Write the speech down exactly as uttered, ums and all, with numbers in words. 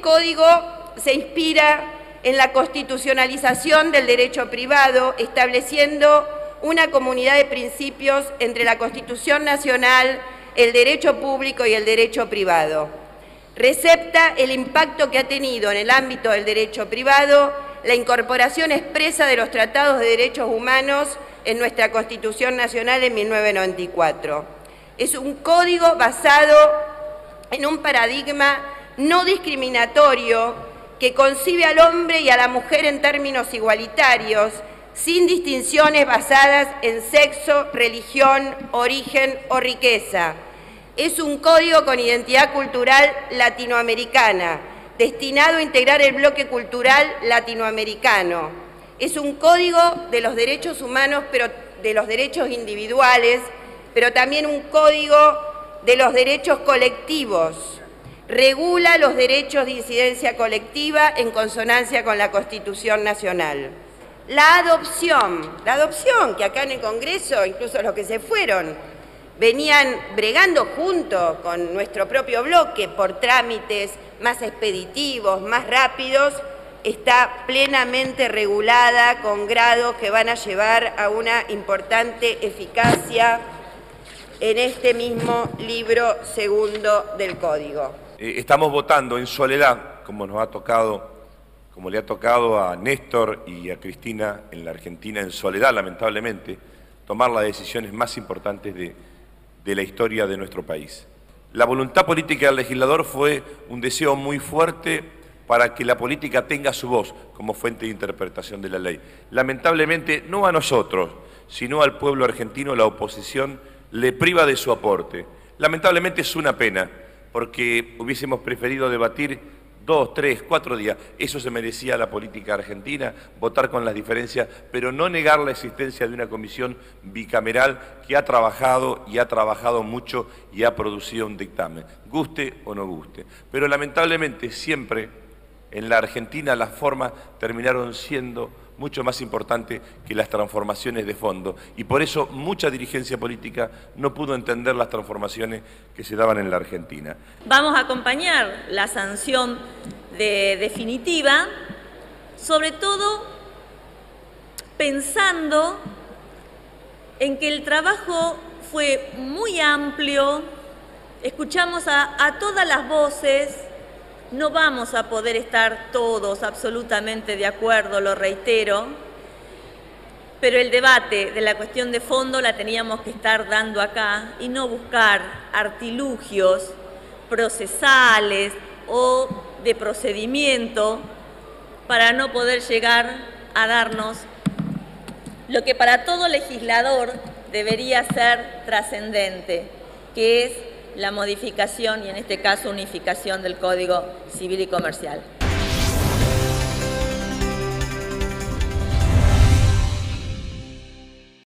código se inspira en la constitucionalización del derecho privado, estableciendo una comunidad de principios entre la Constitución Nacional, el derecho público y el derecho privado. Recepta el impacto que ha tenido en el ámbito del derecho privado la incorporación expresa de los tratados de derechos humanos en nuestra Constitución Nacional en mil novecientos noventa y cuatro. Es un código basado en un paradigma no discriminatorio que concibe al hombre y a la mujer en términos igualitarios, sin distinciones basadas en sexo, religión, origen o riqueza. Es un código con identidad cultural latinoamericana, destinado a integrar el bloque cultural latinoamericano. Es un código de los derechos humanos, pero de los derechos individuales, pero también un código de los derechos colectivos. Regula los derechos de incidencia colectiva en consonancia con la Constitución Nacional. La adopción, la adopción que acá en el Congreso, incluso los que se fueron, venían bregando junto con nuestro propio bloque por trámites más expeditivos, más rápidos, está plenamente regulada con grados que van a llevar a una importante eficacia en este mismo libro segundo del Código. Eh, estamos votando en soledad, como nos ha tocado, como le ha tocado a Néstor y a Cristina en la Argentina, en soledad, lamentablemente, tomar las decisiones más importantes de, de la historia de nuestro país. La voluntad política del legislador fue un deseo muy fuerte para que la política tenga su voz como fuente de interpretación de la ley. Lamentablemente, no a nosotros, sino al pueblo argentino, la oposición le priva de su aporte. Lamentablemente es una pena, porque hubiésemos preferido debatir dos, tres, cuatro días. Eso se merecía la política argentina, votar con las diferencias, pero no negar la existencia de una comisión bicameral que ha trabajado y ha trabajado mucho y ha producido un dictamen, guste o no guste. Pero lamentablemente siempre en la Argentina las formas terminaron siendo mucho más importantes que las transformaciones de fondo, y por eso mucha dirigencia política no pudo entender las transformaciones que se daban en la Argentina. Vamos a acompañar la sanción de definitiva, sobre todo pensando en que el trabajo fue muy amplio, escuchamos a, a todas las voces. No vamos a poder estar todos absolutamente de acuerdo, lo reitero, pero el debate de la cuestión de fondo la teníamos que estar dando acá y no buscar artilugios procesales o de procedimiento para no poder llegar a darnos lo que para todo legislador debería ser trascendente, que es la modificación y en este caso unificación del Código Civil y Comercial.